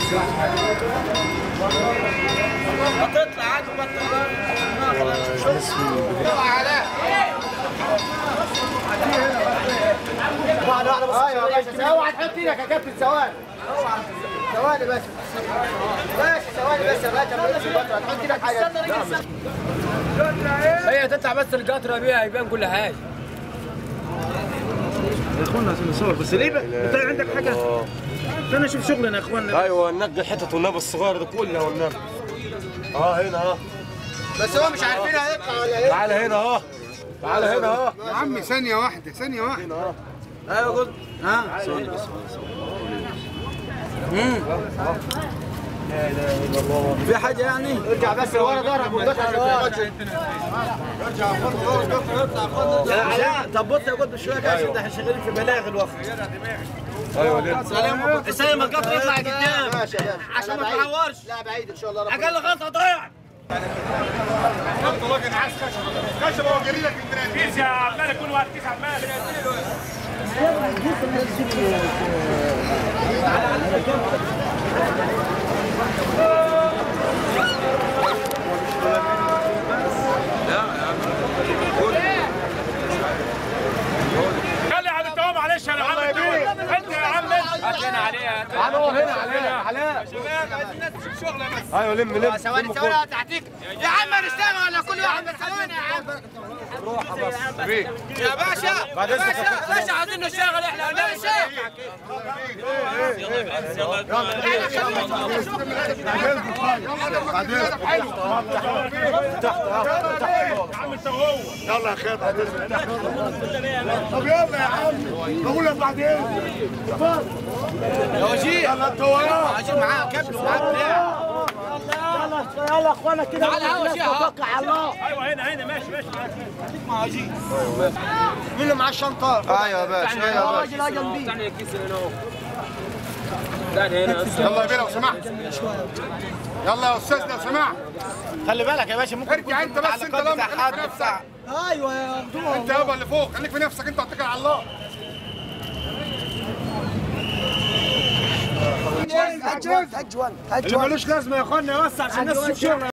هتطلع عادي اوعى تحط ايدك يا كابتن. ثواني ثواني بس ثواني بس يا باشا. هتحط ايدك حاجه. هي تطلع بس القطره بيها يبان كل حاجه. يا اخوانا عشان نصور بس ليه بقى؟ انت عندك حاجه؟ انا اشوف شغلنا يا اخوانا. ايوه ننقي الحتت والنبي الصغيره دي كلها والنبي. هنا بس هو مش عارفين هيطلع ولا ايه. تعالى هنا تعالى هنا يا عم ثانية واحدة ثانية واحدة. ايوه قلت ثواني بس. في حاجه يعني. ارجع بس لورا ظهرك ودخل ارجع يا علاء طب بص يا قلت شويه كده عشان احنا شغالين في بلاغ الوقت. ايوه ليه؟ سلام القطر يطلع قدام ماشي يا باشا عشان ما تعورش. لا بعيد ان شاء الله. اقل غلطه ضيع. خشب هو جري لك التنافيس يا عمال يكون واحد كيس عمال. خلي على الدوام معلش يا عم. انت يا عم هاتلنا عليها. هنا عليها علاء. شباب عايزين ناس تشوف شغل بس. ايوه لم ثواني تحتيك يا عم. نشتغل كل واحد ثواني يا عم. يا باشا عايزين نشتغل احنا ولا يلا يا خير. طب يلا يا عم بقول لك بعدين. يا وجيه يلا انت وراه. عايزين معاه كابل ومعاه بتاع. يلا يا اخوانا كده. تعال يا وجيه. توكل على الله. ايوه هنا ماشي خليك مع وجيه. مين اللي معاه الشنطه؟ ايوه يا باشا يا راجل اجل بيه. يلا يا بيه لو سمحت. يلا يا استاذ لو سمحت. خلي بالك يا باشا ممكن ارجع انت بس. انت لما خليك في نفسك. ايوه يا دكتور. انت يابا اللي فوق خليك في نفسك. انت اتكل على الله. اجول اللي ملوش لازمه يا اخوانا يوسع عشان الناس تشوف شغل.